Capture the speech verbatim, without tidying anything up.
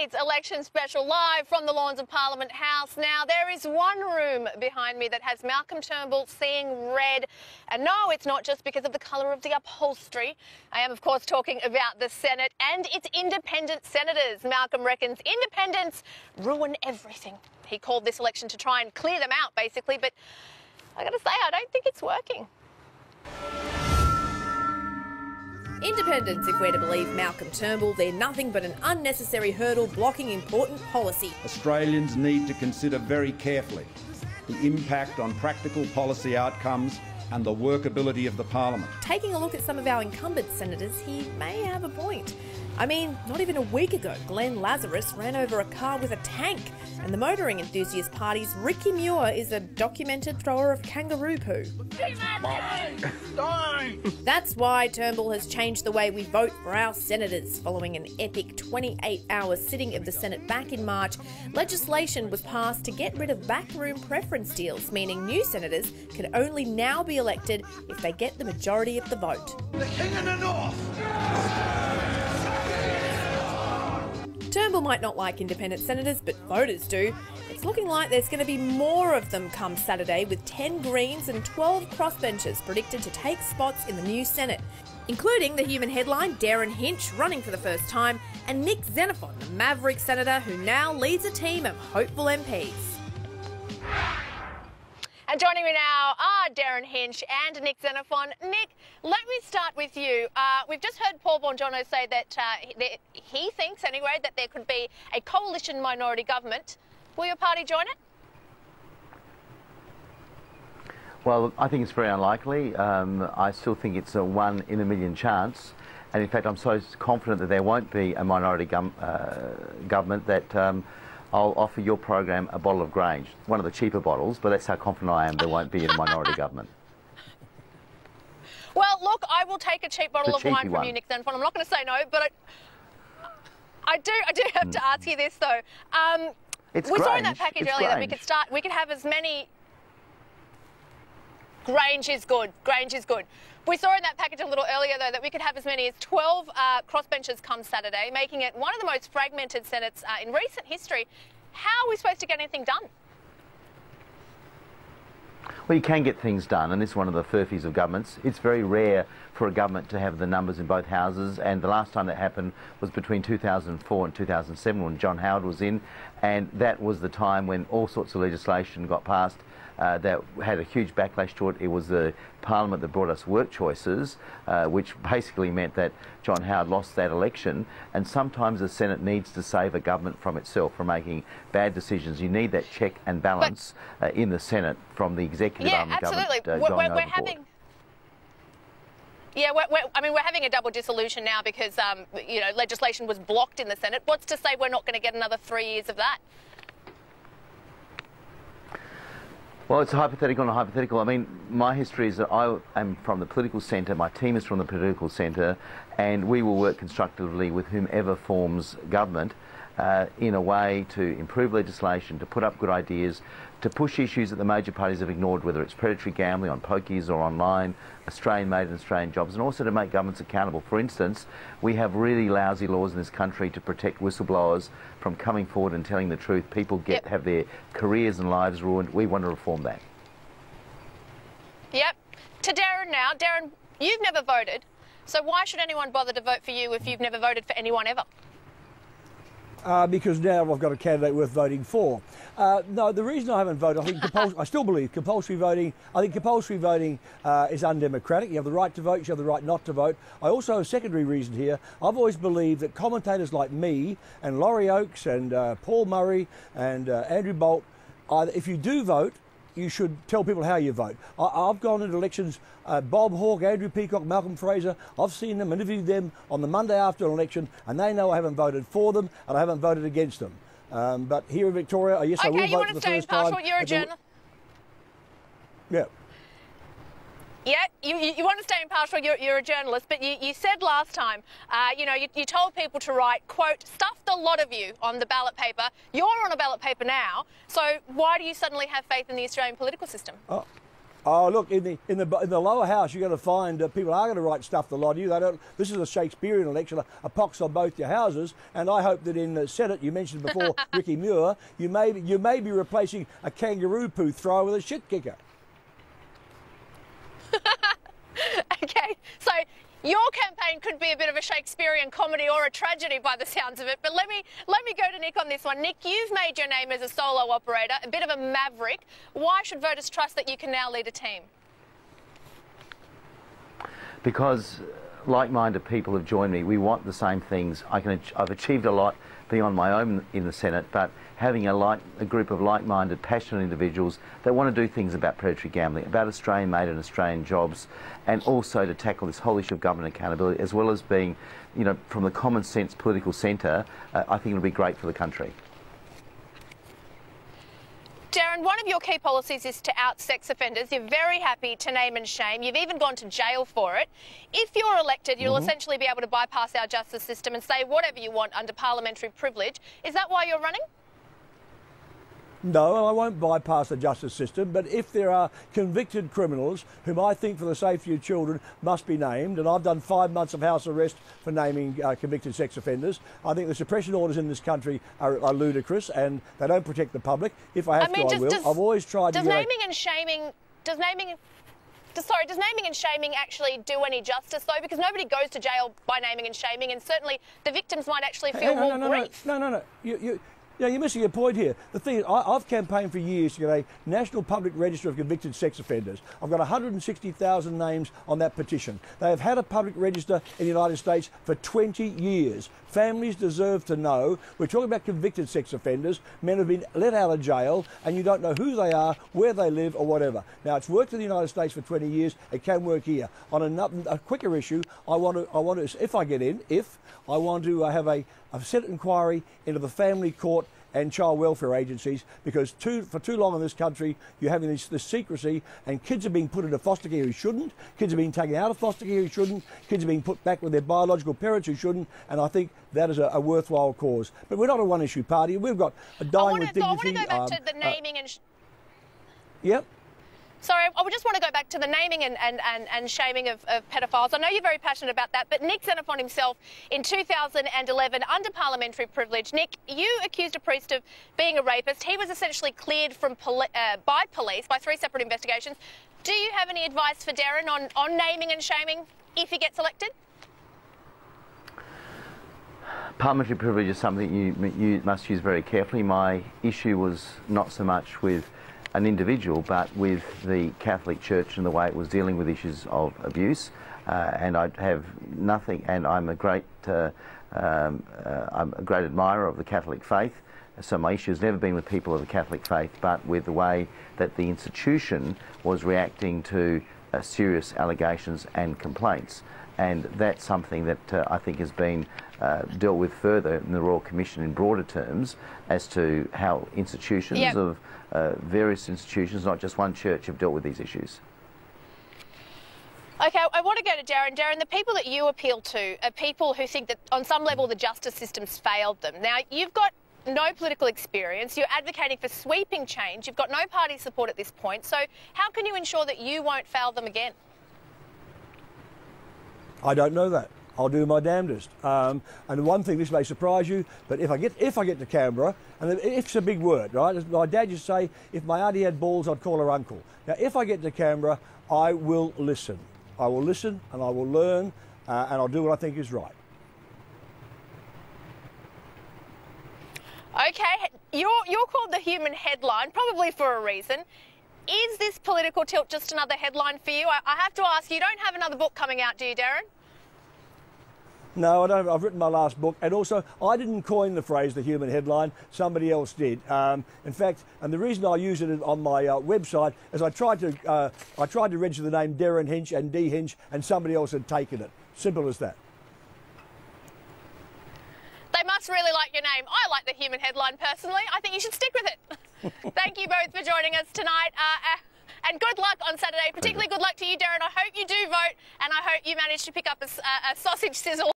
It's Election Special live from the lawns of Parliament House. Now, there is one room behind me that has Malcolm Turnbull seeing red. And no, it's not just because of the colour of the upholstery. I am, of course, talking about the Senate and its independent senators. Malcolm reckons independents ruin everything. He called this election to try and clear them out, basically, but I got to say, I don't think it's working. Independents, if we're to believe Malcolm Turnbull, they're nothing but an unnecessary hurdle blocking important policy. Australians need to consider very carefully the impact on practical policy outcomes and the workability of the parliament. Taking a look at some of our incumbent senators, he may have a point. I mean, not even a week ago, Glenn Lazarus ran over a car with a tank, and the motoring enthusiast party's Ricky Muir is a documented thrower of kangaroo poo. That's why Turnbull has changed the way we vote for our senators. Following an epic twenty-eight hour sitting of the Senate back in March, legislation was passed to get rid of backroom preference deals, meaning new senators can only now be elected if they get the majority of the vote. The King in the North! Turnbull might not like independent senators, but voters do. It's looking like there's going to be more of them come Saturday, with ten Greens and twelve crossbenchers predicted to take spots in the new Senate, including the human headline Derryn Hinch running for the first time, and Nick Xenophon, the maverick senator who now leads a team of hopeful M Ps. And joining me now are Derryn Hinch and Nick Xenophon. Nick, let me start with you. Uh, we've just heard Paul Bongiorno say that uh, he, he thinks, anyway, that there could be a coalition minority government. Will your party join it? Well, I think it's very unlikely. Um, I still think it's a one in a million chance. And in fact, I'm so confident that there won't be a minority gov uh, government that um, I'll offer your program a bottle of Grange, one of the cheaper bottles, but that's how confident I am there won't be a minority government. Well, look, I will take a cheap bottle the of wine from one. you, Nick Xenophon. I'm not going to say no, but I, I do. I do have mm. to ask you this though. Um, it's we Grange. saw in that package it's earlier Grange. that we could start. We could have as many. Grange is good. Grange is good. We saw in that package a little earlier, though, that we could have as many as twelve uh, crossbenchers come Saturday, making it one of the most fragmented Senates uh, in recent history. How are we supposed to get anything done? Well, you can get things done, and this is one of the furphies of governments. It's very rare for a government to have the numbers in both houses, and the last time that happened was between two thousand four and two thousand seven when John Howard was in, and that was the time when all sorts of legislation got passed Uh, that had a huge backlash to it. It was the Parliament that brought us work choices, uh, which basically meant that John Howard lost that election. And sometimes the Senate needs to save a government from itself, from making bad decisions. You need that check and balance uh, in the Senate from the executive yeah, arm of absolutely. government. Uh, we're, we're having. Yeah, we're, we're, I mean, we're having a double dissolution now because, um, you know, legislation was blocked in the Senate. What's to say we're not going to get another three years of that? Well, it's a hypothetical and a hypothetical. I mean, my history is that I am from the political centre, my team is from the political centre, and we will work constructively with whomever forms government uh, in a way to improve legislation, to put up good ideas, to push issues that the major parties have ignored, whether it's predatory gambling on pokies or online, Australian-made and Australian jobs, and also to make governments accountable. For instance, we have really lousy laws in this country to protect whistleblowers from coming forward and telling the truth. People get yep. have their careers and lives ruined. We want to reform that. Yep. To Derryn now. Derryn, you've never voted, so why should anyone bother to vote for you if you've never voted for anyone ever? Uh, because now I've got a candidate worth voting for. Uh, no, the reason I haven't voted, I think compulsory, I still believe compulsory voting, I think compulsory voting uh, is undemocratic. You have the right to vote, you have the right not to vote. I also have a secondary reason here. I've always believed that commentators like me and Laurie Oakes and uh, Paul Murray and uh, Andrew Bolt, either, if you do vote, you should tell people how you vote. I, I've gone into elections, uh, Bob Hawke, Andrew Peacock, Malcolm Fraser, I've seen them, interviewed them on the Monday after an election, and they know I haven't voted for them and I haven't voted against them. Um, but here in Victoria, yes, okay, I will you vote want for to the stay first time. impartial, you're a journalist. Yeah. Yeah, you, you, you want to stay impartial, you're, you're a journalist, but you, you said last time, uh, you know, you, you told people to write, quote, stuff the lot of you on the ballot paper. You're on a ballot paper now, so why do you suddenly have faith in the Australian political system? Oh. Oh, look, in the in the in the lower house, you're going to find uh, people are going to write stuff to lie to you. They don't. This is a Shakespearean election, a, a pox on both your houses. And I hope that in the Senate, you mentioned before Ricky Muir, you may be, you may be replacing a kangaroo poo thrower with a shit kicker. Okay, so your campaign could be a bit of a Shakespearean comedy or a tragedy by the sounds of it, but let me let me go to Nick on this one. Nick, you've made your name as a solo operator, a bit of a maverick. Why should voters trust that you can now lead a team? Because like-minded people have joined me. We want the same things. I can, I've achieved a lot being on my own in the Senate, but having a, like, a group of like-minded, passionate individuals that want to do things about predatory gambling, about Australian-made and Australian jobs, and also to tackle this whole issue of government accountability, as well as being, you know, from the common sense political centre, uh, I think it'll be great for the country. Derryn, one of your key policies is to out sex offenders. You're very happy to name and shame. You've even gone to jail for it. If you're elected, you'll mm-hmm. essentially be able to bypass our justice system and say whatever you want under parliamentary privilege. Is that why you're running? No, I won't bypass the justice system, but if there are convicted criminals whom I think for the safety of children must be named, and I've done five months of house arrest for naming uh, convicted sex offenders, I think the suppression orders in this country are, are ludicrous and they don't protect the public. If I have I mean, to, I will. Does, I've always tried does to... Does naming and shaming... Does naming... Does, sorry, does naming and shaming actually do any justice, though? Because nobody goes to jail by naming and shaming, and certainly the victims might actually feel hey, no, more no, no, grief. No, no, no. no. You, you, Yeah, you're missing a point here. The thing is, I, I've campaigned for years to get a National Public Register of Convicted Sex Offenders. I've got one hundred sixty thousand names on that petition. They have had a public register in the United States for twenty years. Families deserve to know. We're talking about convicted sex offenders, men who've been let out of jail, and you don't know who they are, where they live, or whatever. Now, it's worked in the United States for twenty years. It can work here. On a, a quicker issue, I want to, I want to, if I get in, if I want to uh, have a, a Senate inquiry into the family court and child welfare agencies, because too, for too long in this country you're having this, this secrecy, and kids are being put into foster care who shouldn't, kids are being taken out of foster care who shouldn't, kids are being put back with their biological parents who shouldn't, and I think that is a, a worthwhile cause. But we're not a one-issue party. We've got a dying wanna, with dignity. So I want to go back um, to the naming uh, and... Sh yep. Sorry, I just want to go back to the naming and, and, and, and shaming of, of pedophiles. I know you're very passionate about that, but Nick Xenophon himself, in two thousand eleven, under parliamentary privilege, Nick, you accused a priest of being a rapist. He was essentially cleared from poli uh, by police, by three separate investigations. Do you have any advice for Derryn on, on naming and shaming if he gets elected? Parliamentary privilege is something you, you must use very carefully. My issue was not so much with an individual, but with the Catholic Church and the way it was dealing with issues of abuse. Uh, and I have nothing, and I'm a great, uh, um, uh, I'm a great admirer of the Catholic faith. So my issue has never been with people of the Catholic faith, but with the way that the institution was reacting to uh, serious allegations and complaints. And that's something that uh, I think has been uh, dealt with further in the Royal Commission in broader terms as to how institutions yep. of uh, various institutions, not just one church, have dealt with these issues. OK, I want to go to Derryn. Derryn, the people that you appeal to are people who think that on some level the justice system's failed them. Now, you've got no political experience, you're advocating for sweeping change, you've got no party support at this point, so how can you ensure that you won't fail them again? I don't know that. I'll do my damnedest. Um, and one thing, this may surprise you, but if I get if I get to Canberra, and if's a big word, right? As my dad used to say, if my auntie had balls, I'd call her uncle. Now, if I get to Canberra, I will listen. I will listen and I will learn, uh, and I'll do what I think is right. Okay, you're, you're called the human headline, probably for a reason. Is this political tilt just another headline for you? I, I have to ask, you don't have another book coming out, do you, Derryn? No, I don't. I've written my last book, and also I didn't coin the phrase "the human headline." Somebody else did. Um, in fact, and the reason I use it on my uh, website is I tried to uh, I tried to register the name Derryn Hinch and D Hinch, and somebody else had taken it. Simple as that. They must really like your name. I like the human headline personally. I think you should stick with it. Thank you both for joining us tonight. Uh, uh, And good luck on Saturday. Particularly good luck to you, Derryn. I hope you do vote, and I hope you manage to pick up a, a sausage sizzle.